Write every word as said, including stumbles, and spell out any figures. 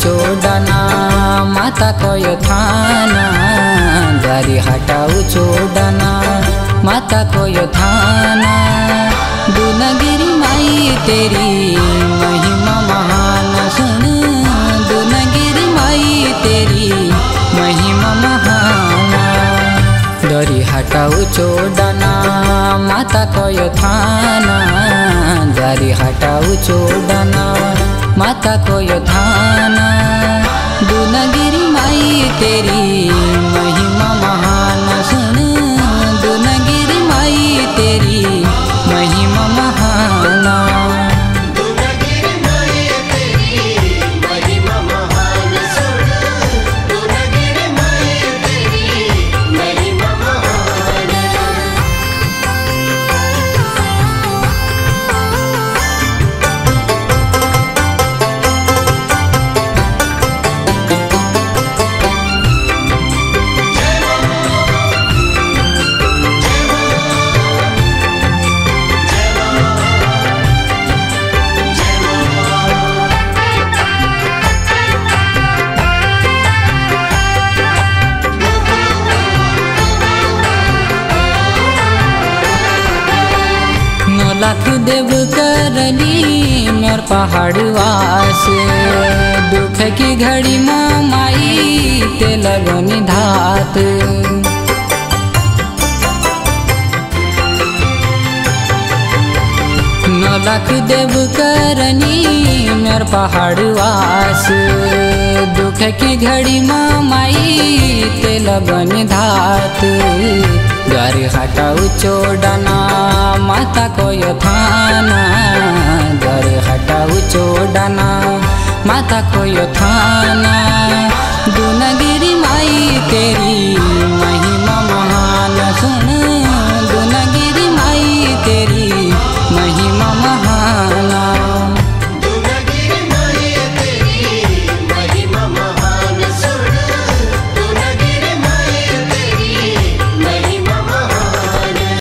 चोडना माता कोय थाना द्वारी हटाऊ चोडना माता कोय थाना दुनगिरी माई तेरी महिमा महान सुन दुनगिरी माई तेरी महिमा महान द्वारी हटाऊ चोडना माता कोय थाना द्वारी हटाऊ चोडना माता कोय थाना दुनगिरी माई तेरी महिमा महान सुन दुनगिरी माई तेरी महिमा महान लाख देव करली मेर पहाड़ वास दुख की घड़ी में माई ते लगनी धात नौ लाख देव करनी मेर पहाड़ वास दुख की घड़ी में माई ते लगनी धात द्वारी हटाऊ चोडना माता कोय थाना द्वारी हटाऊ चोडना माता कोय थाना दुनगिरी माई तेरी महिमा महान सुन दुनगिरी माई तेरी महिमा महान